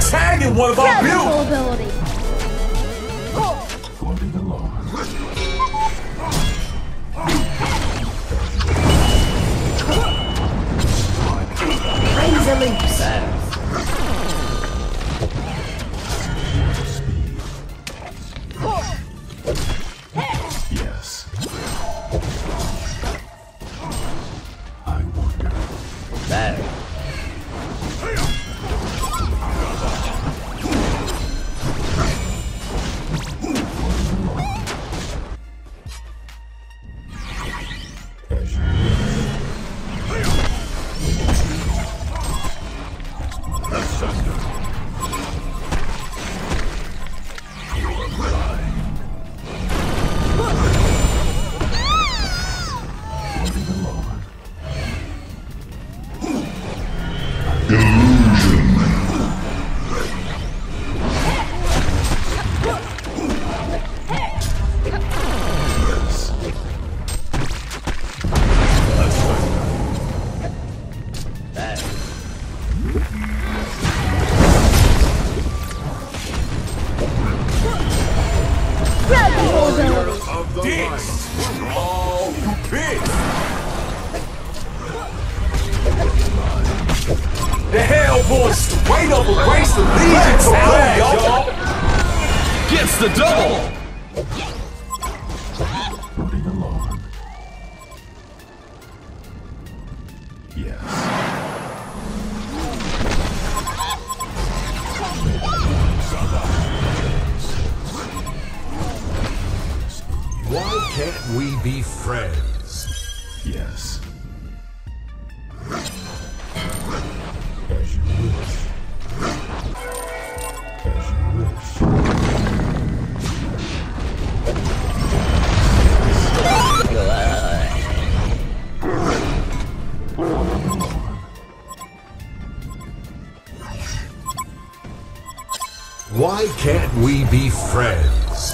tagging one of our buildings. Ability. Floating along. Razor loops. Yes. I wonder. Battery. As you asunder. You're mine. Floating along. Yes. Battery. Radical ability. Of this. Oh, you bitch. The Hellboy straight up erased the Legion tower, y'all. Gets the double! Floating along. Yes. Why can't we be friends? Yes. As you wish. As you wish. Why can't we be friends?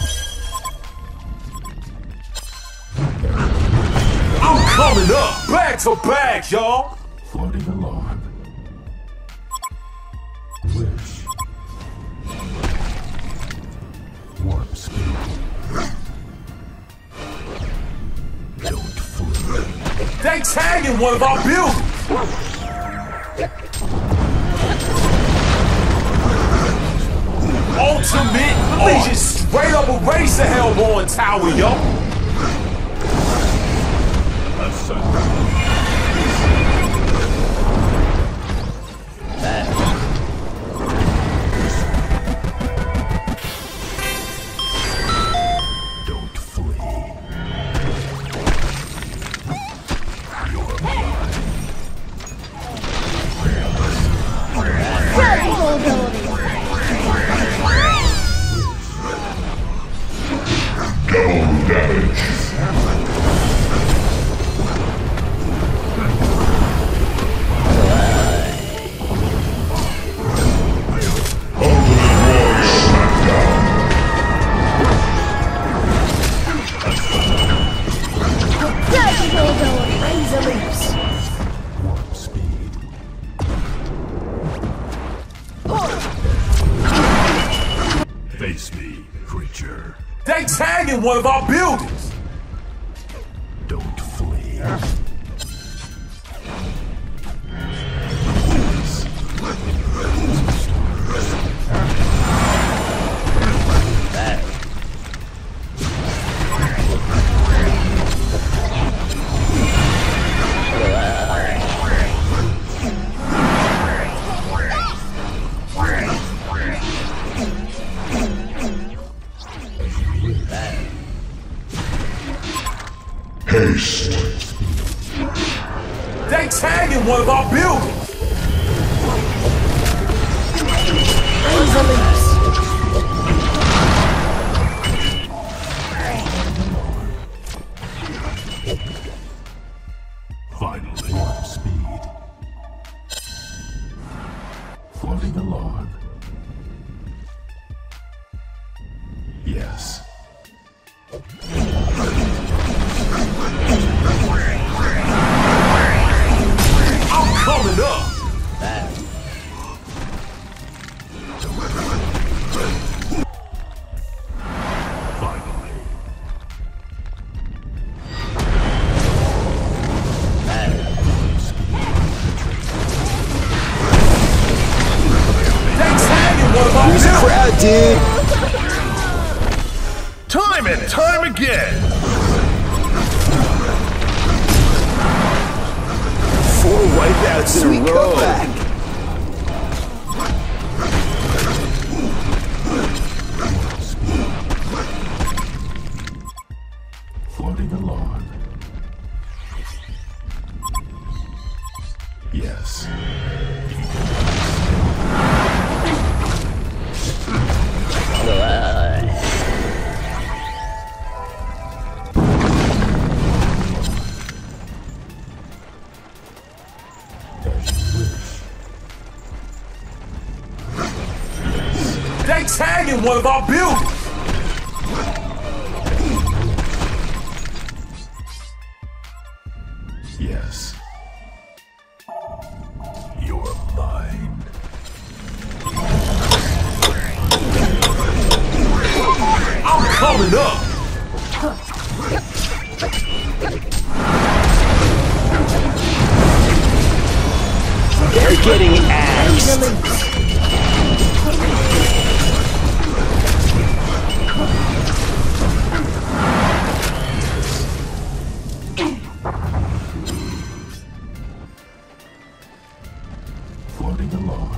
I'm coming up, back to back, y'all. Floating along. Wish. Warp speed. Don't flee. They tagging one of our buildings. Ultimate Legion straight up erase the Hellboy tower, yo. Asunder. Don't flee. You're mine. Radical ability. Radical ability. Razor loops. Warp speed. Face me, creature. They tagging one of our buildings. Don't flee. Haste. They tagging one of our buildings. Razor loops. Finally. Warp speed. Floating along. Yes. I'm coming up. Don't out, dude. Time and time again. 4 wipeouts in a row. Comeback. Floating along. Yes. They tagging one of our buildings. Yes. You're mine. I'm coming up. They're getting axed. Floating along.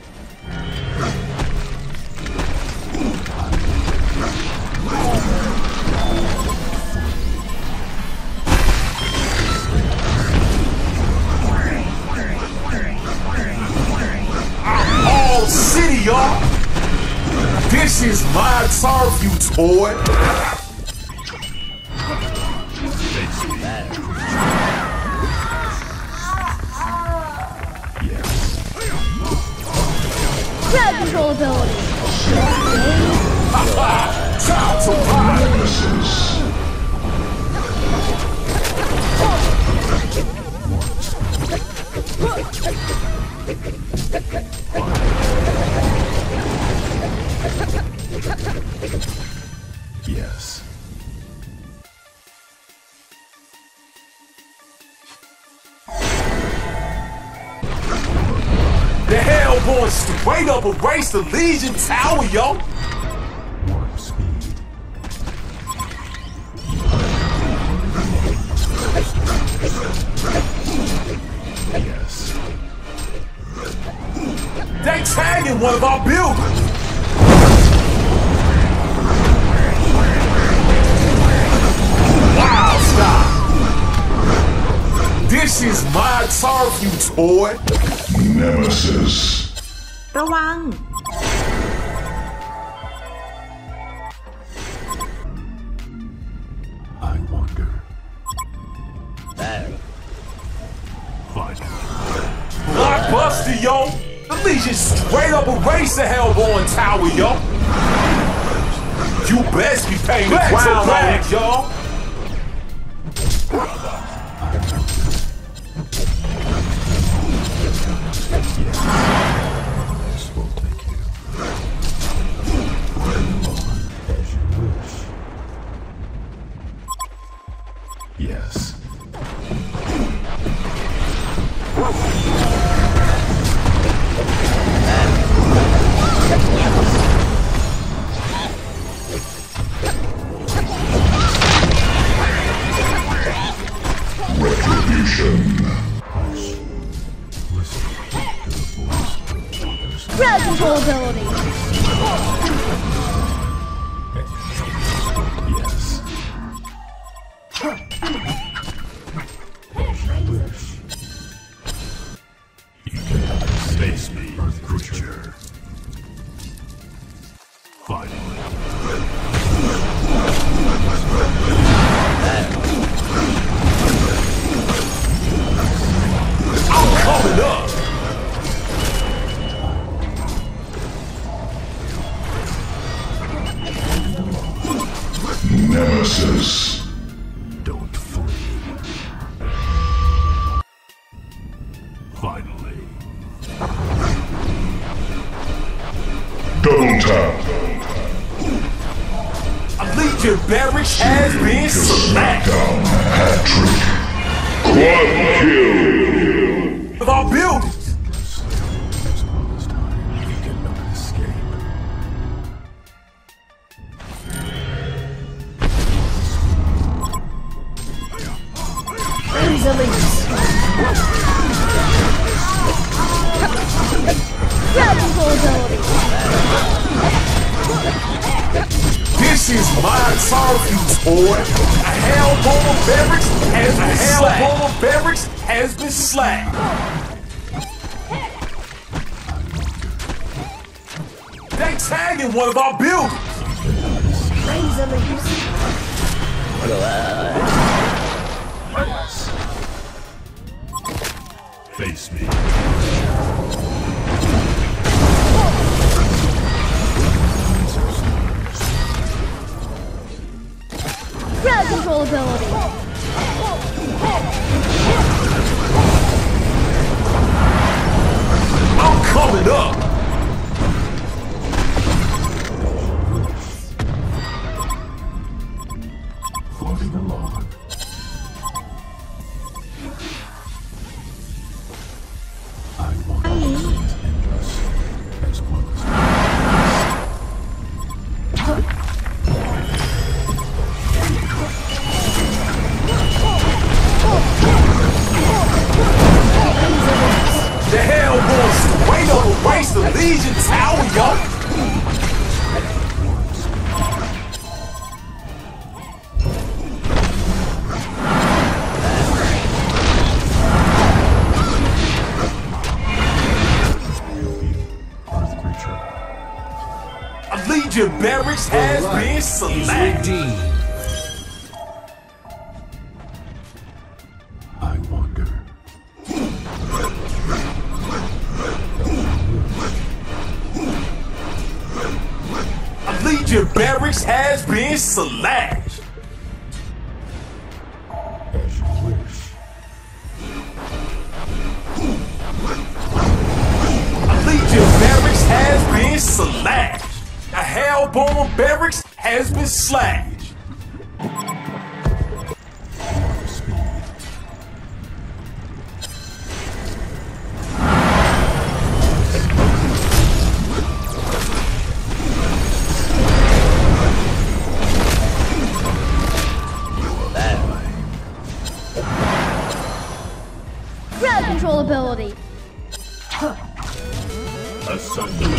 All city, y'all. This is my turf, you toy. Crowd control ability. Time to ride. Yes. The Hellborn straight up erased the Legion Tower, yo. Warp speed. Yes. They tagging one of our buildings. Wow, stop. This is my turf, you toy. Nemesis. ระวัง I wonder. Fight. Blockbuster, yo. The Legion straight up erased the Hellborn Tower, yo. You best be paying the ground on it, y'all. This will take you. Floating along as you wish. Yes. Retribution. Listen to the voice of others. Crowd control ability. Yes. As you wish. You cannot face me, Earth creature. Finally. I'm coming up. Nemesis. Don't flee. Finally. Double tap. A Legion barracks has been smacked. Down. Hat trick. Quad kill. Of our buildings. This time you cannot escape. This is my turf, boy. A Hellborn Barracks has been slain. They tagging one of our buildings. Face me. Crowd control ability. I'm coming up. Floating along. I want to endless as well as The Hellborn straight up erased the Legion Tower, yo. Earth creature. A Legion Barracks has been selected. I wander. A Legion Barracks has been selected. As you wish. A Legion Barracks has been selected. A Hellborn Barracks has been slain. Speed. Crowd control ability. Asunder.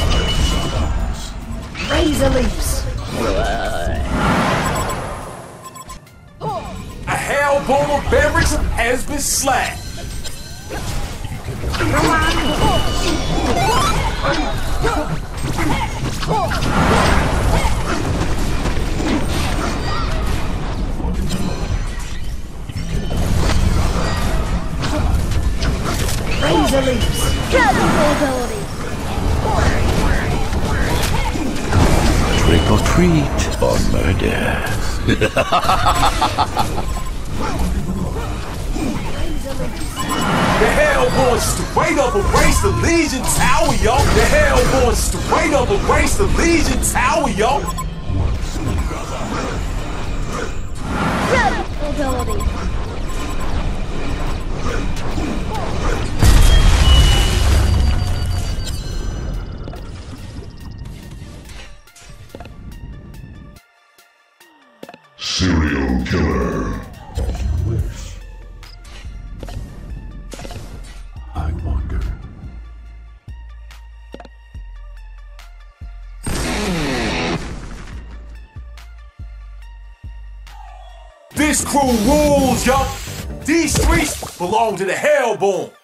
Razor leaps. A Hellborn Barracks has been slain. Razor leaps. Crowd control ability. Trick or treat or murder. The Hellborn straight up erased the Legion Tower, yo. The Hellborn straight up erased the Legion Tower, yo. Crowd control ability. Serial killer. As you wish. I wander. This crew rules, yo. These streets belong to the Hellborn.